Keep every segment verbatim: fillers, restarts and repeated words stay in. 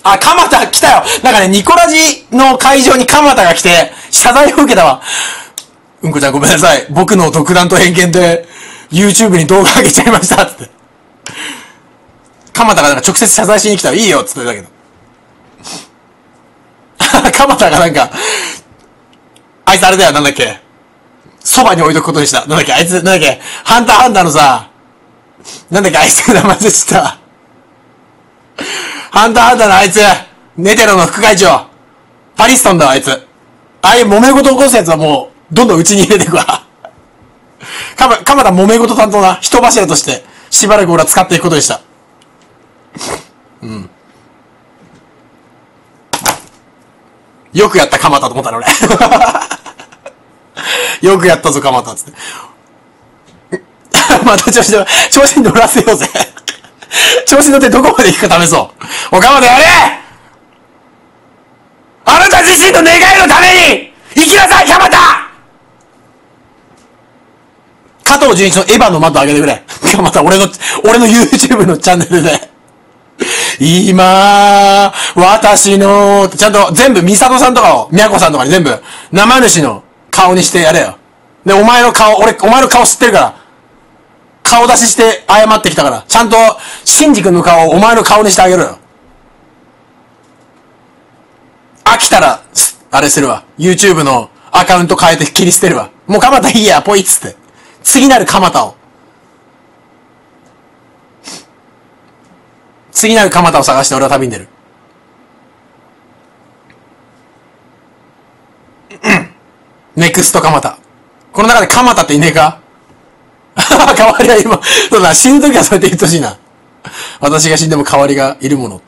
あ、鎌田来たよ。なんかね、ニコラジの会場に鎌田が来て、謝罪を受けたわ。うんこちゃんごめんなさい。僕の独断と偏見で、YouTube に動画上げちゃいました。つって。鎌田がなんか直接謝罪しに来たらいいよ。つってたけど。鎌田がなんか、あいつあれだよ、なんだっけ。そばに置いとくことにした。なんだっけ、あいつ、なんだっけ、ハンターハンターのさ、なんだっけ、あいつ名前でした。ハンターハンターのあいつ、ネテロの副会長。パリストンだわ、あいつ。ああいう揉め事起こすやつはもう、どんどんうちに入れていくわ。かま、かまだ揉め事担当な、人柱として、しばらく俺は使っていくことでした。うん。よくやった鎌田と思ったの俺。よくやったぞ鎌田つって。また調子乗、調子に乗らせようぜ。調子乗ってどこまで行くか試そう。お鎌田やれ！あなた自身の願いのために生きなさい鎌田！加藤純一のエヴァの窓上げてくれ。鎌田俺の、俺の YouTube のチャンネルで。今、私の、ちゃんと全部、ミサトさんとかを、ミヤコさんとかに全部、生主の顔にしてやれよ。で、お前の顔、俺、お前の顔知ってるから、顔出しして謝ってきたから、ちゃんと、シンジ君の顔をお前の顔にしてあげろよ。飽きたら、あれするわ。YouTube のアカウント変えて切り捨てるわ。もう鎌田いいや、ポイっつって。次なる鎌田を。次なる鎌田を探して俺は旅に出る。ネクスト鎌田。この中で鎌田っていねえか？代わりは今、そうだ、死ぬときはそうやって言ってほしいな。私が死んでも代わりがいるもの。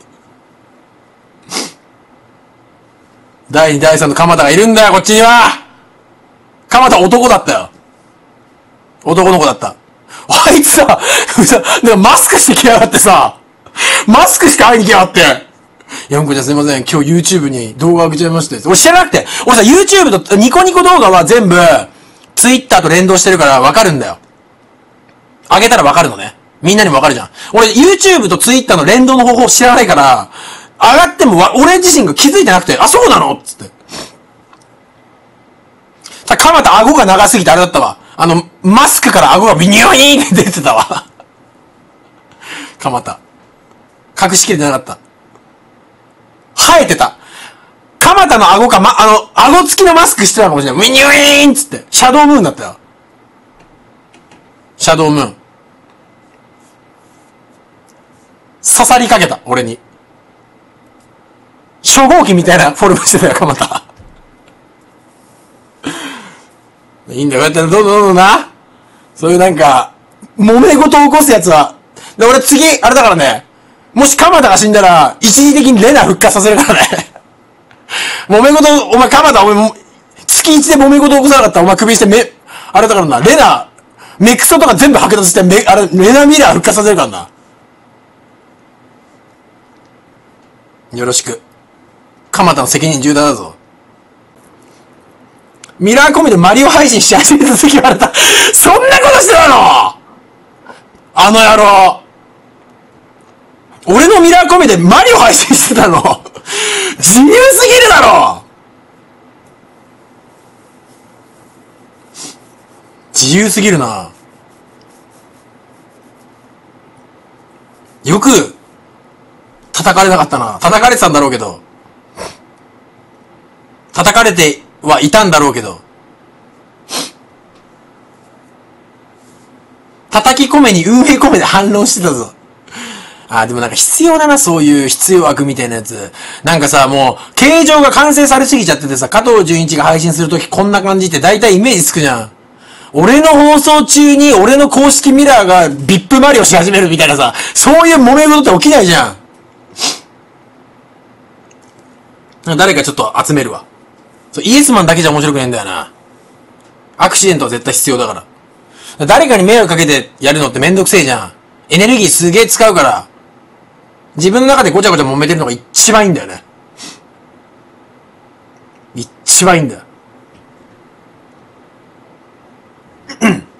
だいに、だいさんの鎌田がいるんだよ、こっちには！鎌田男だったよ。男の子だった。あいつさ、なんかマスクしてきやがってさ、マスクして会いに来やがって。ヤンコちゃんすいません、今日 YouTube に動画上げちゃいまして。俺知らなくて。俺さ、YouTube とニコニコ動画は全部、Twitter と連動してるからわかるんだよ。上げたらわかるのね。みんなにもわかるじゃん。俺 YouTube と Twitter の連動の方法知らないから、上がってもわ、俺自身が気づいてなくて、あ、そうなのつって。さ、かまた顎が長すぎてあれだったわ。あの、マスクから顎がビニョイーンって出てたわ。かまた。隠しきれてなかった。生えてた。かまたの顎か、ま、あの、顎付きのマスクしてたかもしれない。ビニョイーンつって。シャドウムーンだったよ。シャドウムーン。刺さりかけた、俺に。初号機みたいなフォルムしてたよ、かまた。いいんだよ、こうやってどんどんどんどんな。そういうなんか、揉め事を起こすやつは。で、俺次、あれだからね。もし鎌田が死んだら、一時的にレナ復活させるからね。揉め事、お前鎌田、お前、月一で揉め事起こさなかったら、お前首にしてめ、あれだからな、レナ、メクソとか全部剥奪して、め、あれ、レナミラー復活させるからな。よろしく。鎌田の責任重大だぞ。ミラーコミでマリオ配信し始めた時言われた。そんなことしてたの？あの野郎。俺のミラーコミでマリオ配信してたの？自由すぎるだろ！自由すぎるな。よく、叩かれなかったな。叩かれてたんだろうけど。叩かれてはいたんだろうけど。叩き込めに運営込めで反論してたぞ。あー、でもなんか必要だな、そういう必要悪みたいなやつ。なんかさ、もう、形状が完成されすぎちゃっててさ、加藤純一が配信するときこんな感じって大体イメージつくじゃん。俺の放送中に俺の公式ミラーがビップマリオし始めるみたいなさ、そういう揉め事って起きないじゃん。誰かちょっと集めるわ。そうイエスマンだけじゃ面白くないんだよな。アクシデントは絶対必要だから。誰かに迷惑かけてやるのってめんどくせえじゃん。エネルギーすげえ使うから。自分の中でごちゃごちゃ揉めてるのが一番いいんだよね。一番いいんだよ。